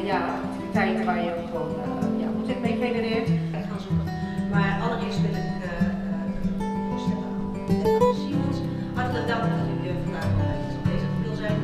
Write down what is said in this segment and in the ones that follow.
ja, activiteiten waar je gewoon omzet mee genereert. Gaan zoeken. Maar allereerst wil ik voorstellen aan Simons. Hartelijk dank dat u vandaag aanwezig wil zijn.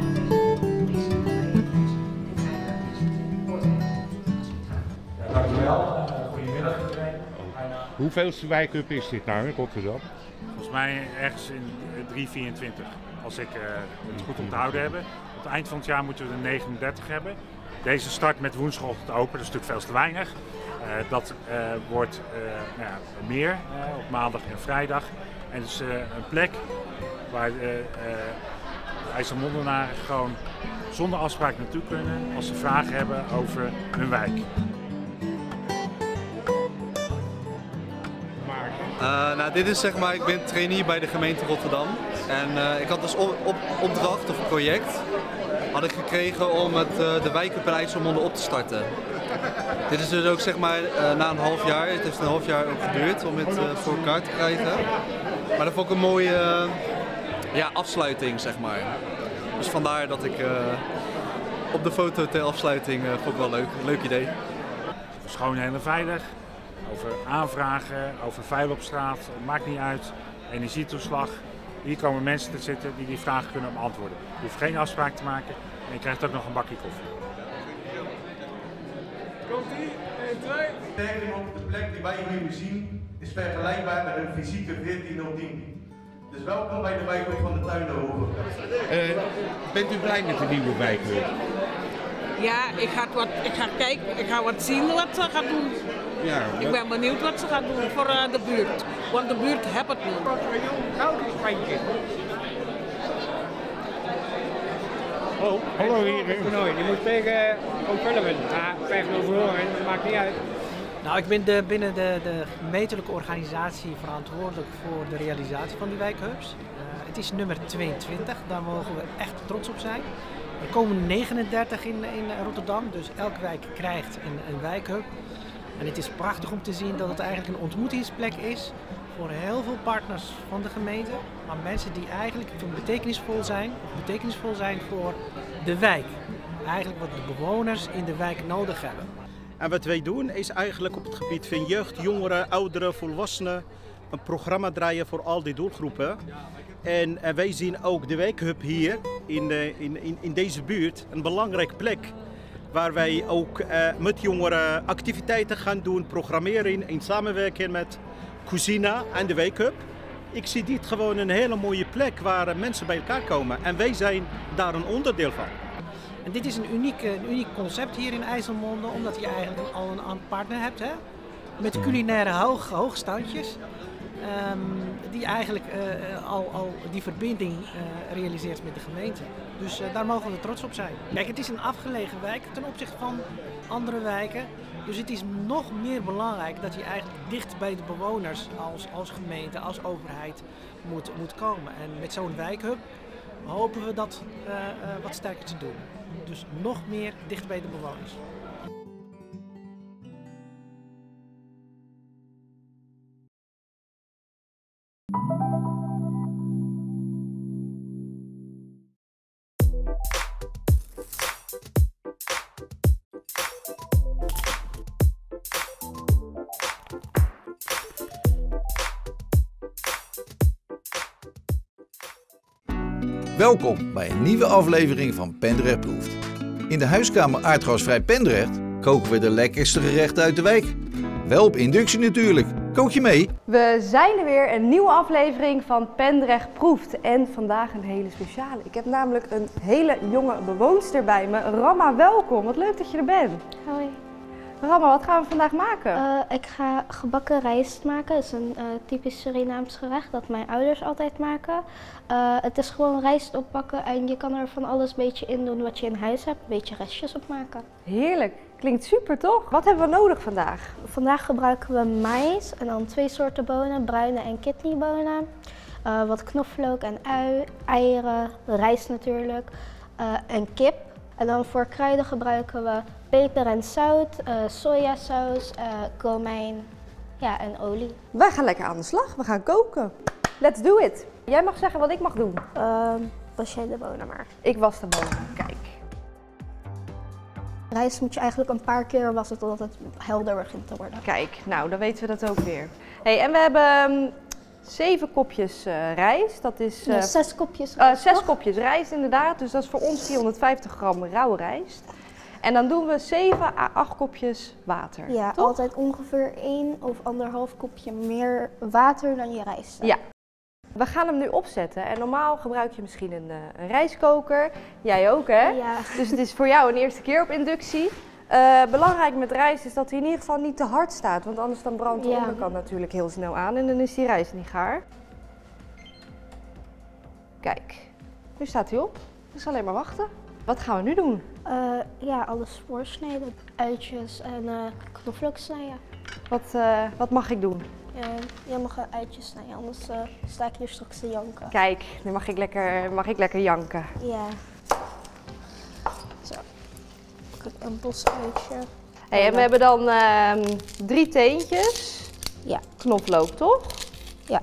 Dank u wel. Goedemiddag iedereen. Hoeveelste wijkcup is dit nou in Rotterdam? Volgens mij ergens in 324, als ik het goed onthouden heb. Op het eind van het jaar moeten we er 39 hebben. Deze start met woensdagochtend open, dat is natuurlijk veel te weinig. Dat wordt meer op maandag en vrijdag. En het is een plek waar de IJsselmondenaren gewoon zonder afspraak naartoe kunnen als ze vragen hebben over hun wijk. Dit is zeg maar, ik ben trainee bij de gemeente Rotterdam. En ik had dus opdracht of project had ik gekregen om de wijkcup in IJsselmonde op te starten. Dit is dus ook zeg maar na een half jaar, het heeft een half jaar ook geduurd om het voor elkaar te krijgen. Maar dat vond ik een mooie afsluiting zeg maar. Dus vandaar dat ik op de foto ter afsluiting vond ik wel leuk, een leuk idee. Schoon en veilig. Over aanvragen, over vuil op straat, maakt niet uit. Energietoeslag. Hier komen mensen te zitten die vragen kunnen beantwoorden. Je hoeft geen afspraak te maken en je krijgt ook nog een bakje koffie. Komt-ie, 1, 2. Stijging op de plek die wij hier nu zien is vergelijkbaar met een fysieke 14-0-10. Dus welkom bij de wijkcup van de Tuinderhoeve. Bent u blij met de nieuwe wijkcup? Ja, ik ga kijken, ik ga wat zien wat ze gaat doen. Ja, ik ben benieuwd wat ze gaat doen voor de buurt, want de buurt heeft het niet. Oh, hallo hier. Je moet tegen Filmen. 5-0 verloren, dat maakt niet uit. Nou, ik ben binnen de gemeentelijke organisatie verantwoordelijk voor de realisatie van die wijkhubs. Het is nummer 22, daar mogen we echt trots op zijn. Er komen 39 in Rotterdam, dus elke wijk krijgt een wijkhub. En het is prachtig om te zien dat het eigenlijk een ontmoetingsplek is voor heel veel partners van de gemeente. Maar mensen die eigenlijk betekenisvol zijn voor de wijk. Eigenlijk wat de bewoners in de wijk nodig hebben. En wat wij doen is eigenlijk op het gebied van jeugd, jongeren, ouderen, volwassenen een programma draaien voor al die doelgroepen. En wij zien ook de wijkhub hier in deze buurt een belangrijke plek. Waar wij ook met jongeren activiteiten gaan doen, programmeren in samenwerking met Cuisina en de wijkhub. Ik zie dit gewoon een hele mooie plek waar mensen bij elkaar komen en wij zijn daar een onderdeel van. En dit is een uniek concept hier in IJsselmonde, omdat je eigenlijk al een partner hebt, hè? Met culinaire hoogstandjes. Die eigenlijk al die verbinding realiseert met de gemeente. Dus daar mogen we trots op zijn. Kijk, het is een afgelegen wijk ten opzichte van andere wijken. Dus het is nog meer belangrijk dat je eigenlijk dicht bij de bewoners als gemeente, als overheid moet komen. En met zo'n wijkhub hopen we dat wat sterker te doen. Dus nog meer dicht bij de bewoners. Welkom bij een nieuwe aflevering van Pendrecht Proeft. In de huiskamer Aardgasvrij Pendrecht koken we de lekkerste gerechten uit de wijk. Wel op inductie natuurlijk. Kook je mee? We zijn er weer, een nieuwe aflevering van Pendrecht Proeft. En vandaag een hele speciale. Ik heb namelijk een hele jonge bewoonster bij me. Ramma, welkom. Wat leuk dat je er bent. Hoi. Ramma, wat gaan we vandaag maken? Ik ga gebakken rijst maken. Dat is een typisch Surinaams gerecht dat mijn ouders altijd maken. Het is gewoon rijst oppakken en je kan er van alles een beetje in doen wat je in huis hebt. Een beetje restjes opmaken. Heerlijk. Klinkt super, toch? Wat hebben we nodig vandaag? Vandaag gebruiken we maïs en dan 2 soorten bonen, bruine en kidneybonen. Wat knoflook en ui, eieren, rijst natuurlijk en kip. En dan voor kruiden gebruiken we peper en zout, sojasaus, komijn en olie. Wij gaan lekker aan de slag. We gaan koken. Let's do it. Jij mag zeggen wat ik mag doen. Was jij de bonen maar. Ik was de bonen. Kijk. rijst moet je eigenlijk een paar keer wassen totdat het helder begint te worden. Kijk, nou dan weten we dat ook weer. Hey, en we hebben 7 kopjes rijst. Dat is... 6 kopjes rijst. 6 kopjes rijst inderdaad, dus dat is voor ons 450 gram rauwe rijst. En dan doen we 7 à 8 kopjes water. Ja, toch? altijd ongeveer 1 of 1,5 kopje meer water dan je rijst. Ja. We gaan hem nu opzetten en normaal gebruik je misschien een rijstkoker. Jij ook hè? Ja. Dus het is voor jou een eerste keer op inductie. Belangrijk met rijst is dat hij in ieder geval niet te hard staat, want anders dan brandt de onderkant natuurlijk heel snel aan en dan is die rijst niet gaar. Kijk, nu staat hij op. Dus alleen maar wachten. Wat gaan we nu doen? Ja, alles voorsnijden. Uitjes en knoflook snijden. Wat mag ik doen? Je mag uitjes snijden, anders sta ik hier straks te janken. Kijk, nu mag ik lekker janken. Ja. Zo. Een bos uitje. Hey, en we hebben dan 3 teentjes. Ja. Knoflook, toch? Ja.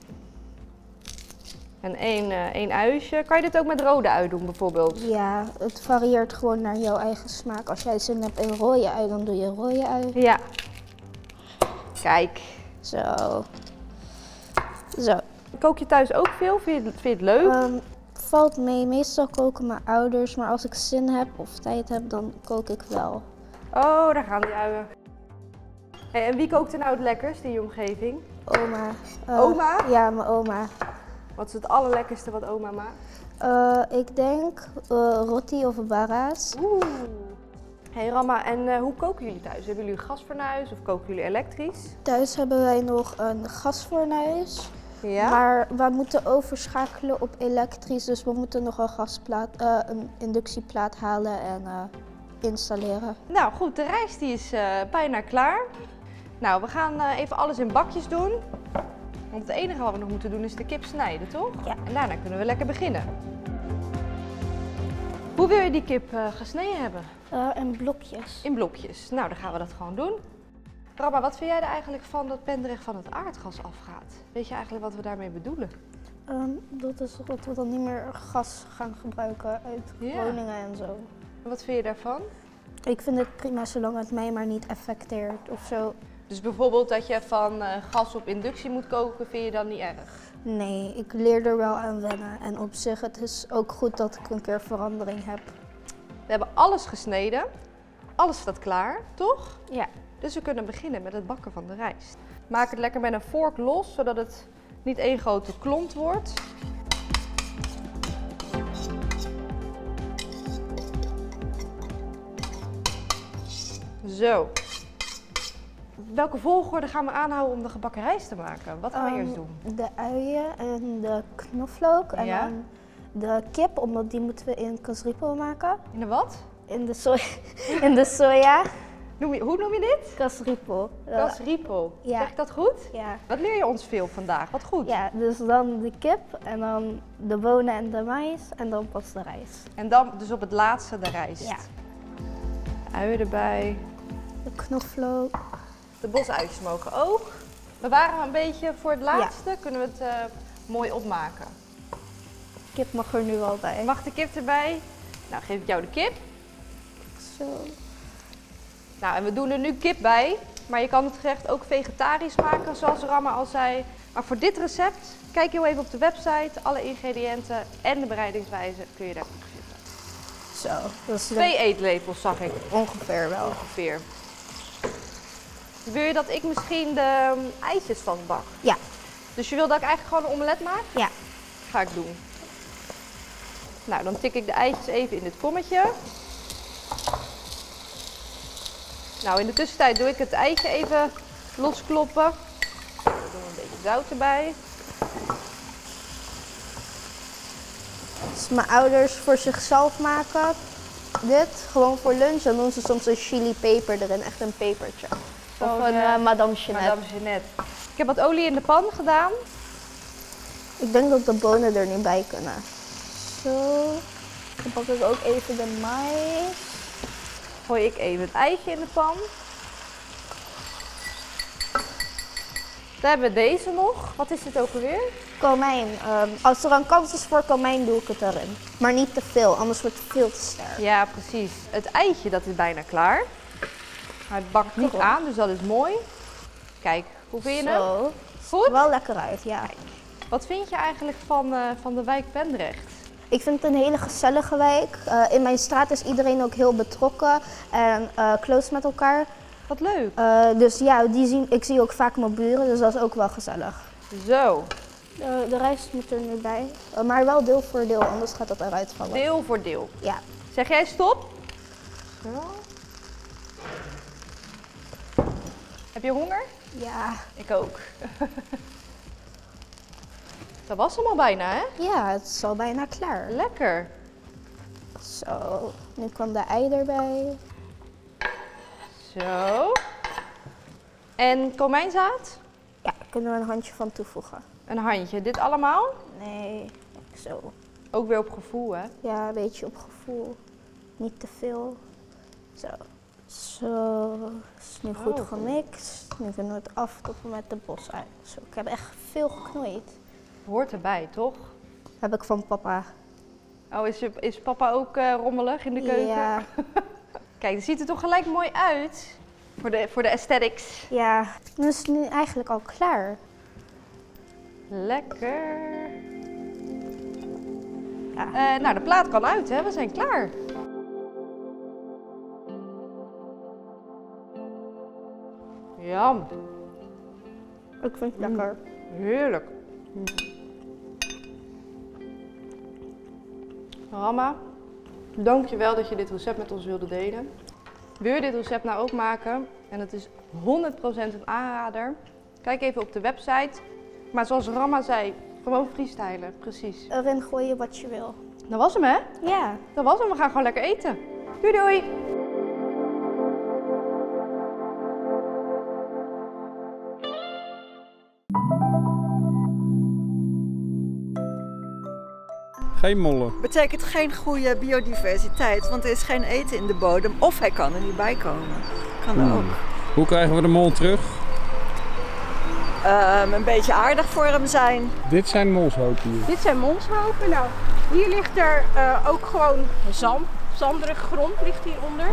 En 1 uisje. Kan je dit ook met rode ui doen bijvoorbeeld? Ja, het varieert gewoon naar jouw eigen smaak. Als jij zin hebt in rode ui, dan doe je rode ui. Ja. Kijk. Zo. Zo. Kook je thuis ook veel? Vind je het leuk? Valt mee. Meestal koken mijn ouders, maar als ik zin heb of tijd heb, dan kook ik wel. Oh, daar gaan die uien. Hey, en wie kookt er nou het lekkerst in je omgeving? Oma. Oma? Ja, mijn oma. Wat is het allerlekkerste wat oma maakt? Ik denk roti of bara's. Oeh. Hey Rama, en hoe koken jullie thuis? Hebben jullie een gasfornuis of koken jullie elektrisch? Thuis hebben wij nog een gasfornuis. Ja? Maar we moeten overschakelen op elektrisch, dus we moeten nog een inductieplaat halen en installeren. Nou goed, de rijst die is bijna klaar. Nou, we gaan even alles in bakjes doen. Want het enige wat we nog moeten doen is de kip snijden, toch? Ja. En daarna kunnen we lekker beginnen. Hoe wil je die kip gesneden hebben? In blokjes. In blokjes. Nou, dan gaan we dat gewoon doen. Rama, wat vind jij er eigenlijk van dat Pendrecht van het aardgas afgaat? Weet je eigenlijk wat we daarmee bedoelen? Dat is dat we dan niet meer gas gaan gebruiken uit Groningen en zo. En wat vind je daarvan? Ik vind het prima zolang het mij maar niet affecteert of zo. Dus bijvoorbeeld dat je van gas op inductie moet koken, vind je dan niet erg? Nee, ik leer er wel aan wennen. En op zich, het is ook goed dat ik een keer verandering heb. We hebben alles gesneden. Alles staat klaar, toch? Ja. Dus we kunnen beginnen met het bakken van de rijst. Maak het lekker met een vork los, zodat het niet één grote klont wordt. Zo. Welke volgorde gaan we aanhouden om de gebakken rijst te maken? Wat gaan we eerst doen? De uien en de knoflook en dan de kip, omdat die moeten we in casripo maken. In de wat? In de soja. Hoe noem je dit? Casripo. Casripo. Ja. Zeg ik dat goed? Ja. Wat leer je ons veel vandaag? Wat goed. Ja, dus dan de kip en dan de bonen en de mais en dan pas de rijst. En dan dus op het laatste de rijst. Ja. Uien erbij. De knoflook. De bosuitjes mogen ook. Bewaren we een beetje voor het laatste, kunnen we het mooi opmaken. Kip mag er nu al bij. Mag de kip erbij? Nou, geef ik jou de kip. Zo. Nou, en we doen er nu kip bij, maar je kan het gerecht ook vegetarisch maken, zoals Rama al zei. Maar voor dit recept, kijk heel even op de website. Alle ingrediënten en de bereidingswijze kun je daar terugvinden. Zo. Dat is 2 eetlepels zag ik. Ongeveer wel. Ongeveer. Wil je dat ik misschien de eitjes vastbak? Ja. Dus je wil dat ik eigenlijk gewoon een omelet maak? Ja. Ga ik doen. Nou, dan tik ik de eitjes even in dit kommetje. Nou, in de tussentijd doe ik het eitje even loskloppen. Dan doen we een beetje zout erbij. Als mijn ouders voor zichzelf maken, dit gewoon voor lunch, dan doen ze soms een chili peper erin, echt een pepertje. Of een Madame Jeanette. Madame Jeanette. Ik heb wat olie in de pan gedaan. Ik denk dat de bonen er nu bij kunnen. Zo. Dan pak ik ook even de mais. Gooi ik even het eitje in de pan. Dan hebben we deze nog. Wat is dit ook alweer? Komijn. Als er een kans is voor komijn, doe ik het erin. Maar niet te veel, anders wordt het veel te sterk. Ja, precies. Het eitje, dat is bijna klaar. Hij bakt niet aan, dus dat is mooi. Kijk, hoe vind je hem? Zo. Goed? Wel lekker uit, ja. Wat vind je eigenlijk van de wijk Pendrecht? Ik vind het een hele gezellige wijk. In mijn straat is iedereen ook heel betrokken en close met elkaar. Wat leuk. Dus ja, ik zie ook vaak mijn buren, dus dat is ook wel gezellig. Zo. De rijst moet er nu bij, maar wel deel voor deel, anders gaat het eruit vallen. Deel voor deel? Ja. Zeg jij stop? Zo. Heb je honger? Ja. Ik ook. Dat was hem al bijna, hè? Ja, het is al bijna klaar. Lekker. Zo, nu kwam de ei erbij. Zo. En komijnzaad? Ja, daar kunnen we een handje van toevoegen. Een handje. Dit allemaal? Nee, zo. Ook weer op gevoel, hè? Ja, een beetje op gevoel. Niet te veel. Zo. Zo. Is nu goed gemixt. Nu kunnen we het aftoppen met de bosui. Zo, ik heb echt veel geknoeid. Hoort erbij, toch? Heb ik van papa. Oh, is papa ook rommelig in de keuken? Ja. Kijk, het ziet er toch gelijk mooi uit. Voor de aesthetics. Ja, nu is het nu eigenlijk al klaar. Lekker. Ja. Nou, de plaat kan uit, hè? We zijn klaar. Jam. Ik vind het lekker. Heerlijk. Rama, dankjewel dat je dit recept met ons wilde delen. Wil je dit recept nou ook maken? En het is 100% een aanrader. Kijk even op de website. Maar zoals Rama zei, gewoon freestylen, precies. Erin gooien wat je wil. Dat was hem, hè? Ja. Dat was hem, we gaan gewoon lekker eten. Doei doei! Geen mollen. Betekent geen goede biodiversiteit, want er is geen eten in de bodem of hij kan er niet bij komen. Kan ook. Hoe krijgen we de mol terug? Een beetje aardig voor hem zijn. Dit zijn molshopen hier. Dit zijn molshopen. Nou, hier ligt er ook gewoon zanderige grond ligt hieronder.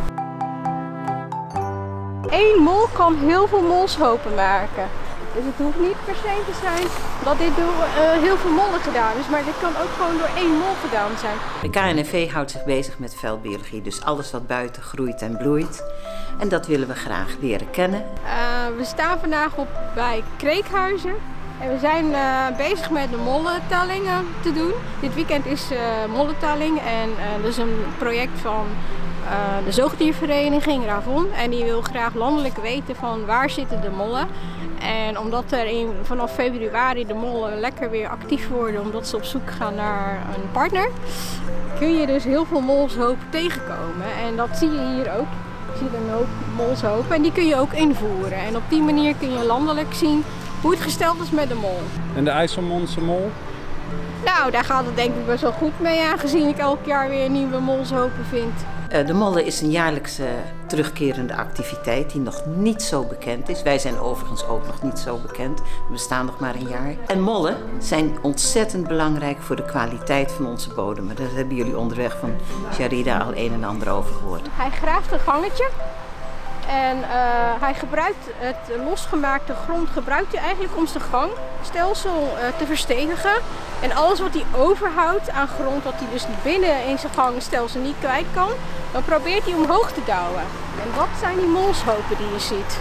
Eén mol kan heel veel molshopen maken. Dus het hoeft niet per se te zijn dat dit door heel veel mollen gedaan is, maar dit kan ook gewoon door één mol gedaan zijn. De KNNV houdt zich bezig met veldbiologie, dus alles wat buiten groeit en bloeit. En dat willen we graag leren kennen. We staan vandaag bij Kreekhuizen en we zijn bezig met de mollentellingen te doen. Dit weekend is mollentelling en dat is een project van de zoogdiervereniging Ravon. En die wil graag landelijk weten van waar zitten de mollen. En omdat er vanaf februari de mollen lekker weer actief worden omdat ze op zoek gaan naar een partner, kun je dus heel veel molshopen tegenkomen. En dat zie je hier ook. Je ziet een hoop molshopen en die kun je ook invoeren. En op die manier kun je landelijk zien hoe het gesteld is met de mol. En de IJsselmondse mol? Nou, daar gaat het denk ik best wel goed mee, aangezien ik elk jaar weer nieuwe molshopen vind. De mollen is een jaarlijkse terugkerende activiteit die nog niet zo bekend is. Wij zijn overigens ook nog niet zo bekend. We bestaan nog maar een jaar. En mollen zijn ontzettend belangrijk voor de kwaliteit van onze bodemen. Daar hebben jullie onderweg van Sharida al een en ander over gehoord. Hij graaft een gangetje. En hij gebruikt het losgemaakte grond eigenlijk om zijn gangstelsel te verstevigen. En alles wat hij overhoudt aan grond, wat hij dus binnen in zijn gangstelsel niet kwijt kan, dan probeert hij omhoog te douwen. En dat zijn die molshopen die je ziet.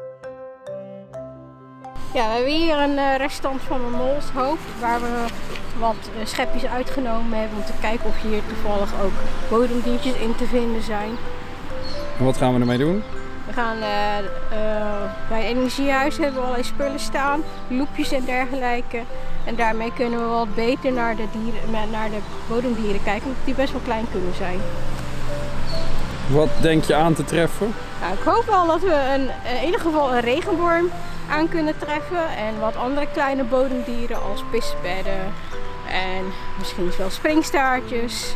Ja, we hebben hier een restant van een molshoop waar we wat schepjes uitgenomen hebben om te kijken of hier toevallig ook bodemdiertjes in te vinden zijn. En wat gaan we ermee doen? We gaan bij het energiehuis hebben we allerlei spullen staan, loepjes en dergelijke. En daarmee kunnen we wat beter naar de bodemdieren kijken, omdat die best wel klein kunnen zijn. Wat denk je aan te treffen? Nou, ik hoop wel dat we in ieder geval een regenworm aan kunnen treffen en wat andere kleine bodemdieren als pisbedden en misschien wel springstaartjes.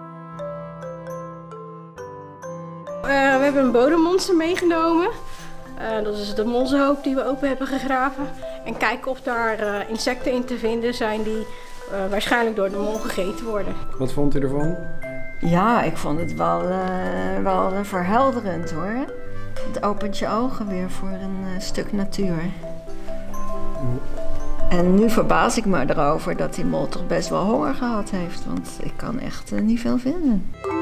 We hebben een bodemmonster meegenomen. Dat is de molzenhoop die we open hebben gegraven. En kijken of daar insecten in te vinden zijn die waarschijnlijk door de mol gegeten worden. Wat vond u ervan? Ja, ik vond het wel verhelderend hoor. Het opent je ogen weer voor een stuk natuur. En nu verbaas ik me erover dat die mol toch best wel honger gehad heeft, want ik kan echt niet veel vinden.